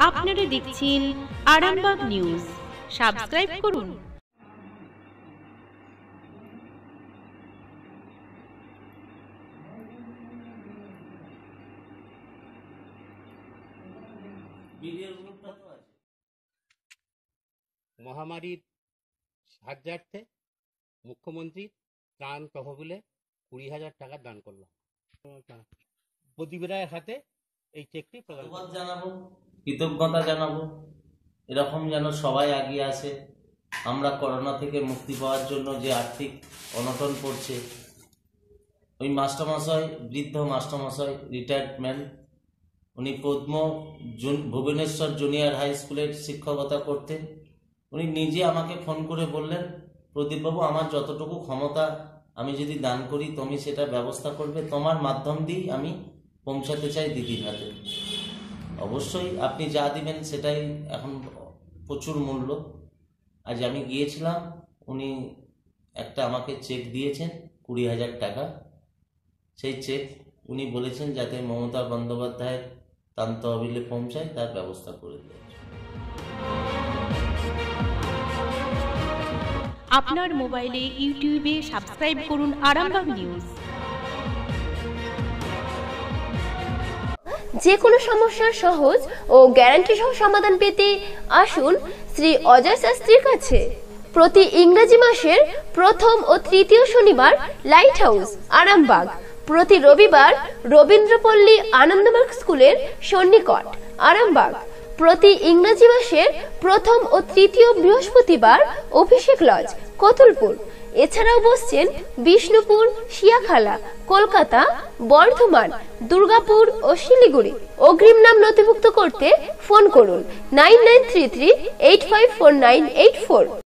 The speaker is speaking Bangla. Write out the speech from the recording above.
আপনারা দেখছেন আরামবাগ নিউজ। সাবস্ক্রাইব করুন। মহামারীর সাহায্যার্থে মুখ্যমন্ত্রী ত্রাণ তহবিলে 20,000 টাকা দান করলাম। প্রদীপ রায়ের হাতে এই চেকটি প্রদান জানাবো, কৃতজ্ঞতা জানাবো, এরকম যেন সবাই এগিয়ে আসে। আমরা করোনা থেকে মুক্তি পাওয়ার জন্য যে আর্থিক অনটন পড়ছে, ওই মাস্টারমশাই, বৃদ্ধ মাস্টারমশাই, রিটায়ারমেন্ট, উনি পদ্ম ভুবনেশ্বর জুনিয়র হাই স্কুলের শিক্ষকতা করতেন। উনি নিজে আমাকে ফোন করে বললেন, প্রদীপবাবু, আমার যতটুকু ক্ষমতা আমি যদি দান করি তুমি সেটা ব্যবস্থা করবে, তোমার মাধ্যম দিয়েই আমি পৌঁছাতে চাই দিদির হাতে। অবশ্যই আপনি যা দিবেন সেটাই এখন প্রচুর মূল্য। আজ আমি গিয়েছিলাম, উনি একটা আমাকে চেক দিয়েছেন 20,000 টাকা। সেই চেক উনি বলেছেন যাতে মমতা বন্দ্যোপাধ্যায়ের ত্রাণ তহবিলে পৌঁছায় তার ব্যবস্থা করে দেয়। আপনার মোবাইলে ইউটিউবে সাবস্ক্রাইব করুন আরামবাগ নিউজ। যে কোনো সমস্যার সহজ ও গ্যারান্টি সহ সমাধান পেতে আসুন শ্রী অজয় শাস্ত্রীর কাছে। প্রতি ইংরেজি মাসের প্রথম ও তৃতীয় শনিবার লাইট হাউস আরামবাগ, প্রতি রবিবার রবীন্দ্রপল্লী আনন্দমার্গ স্কুলের সন্নিকট আরামবাগ, প্রতি ইংরেজি মাসের প্রথম ও তৃতীয় বৃহস্পতিবার অভিষেক লজ কতুলপুর। এছাড়াও বসছেন বিষ্ণুপুর, শিয়াখালা, কলকাতা, বর্ধমান, দুর্গাপুর ও শিলিগুড়ি। অগ্রিম নাম নথিভুক্ত করতে ফোন করুন 9933854984।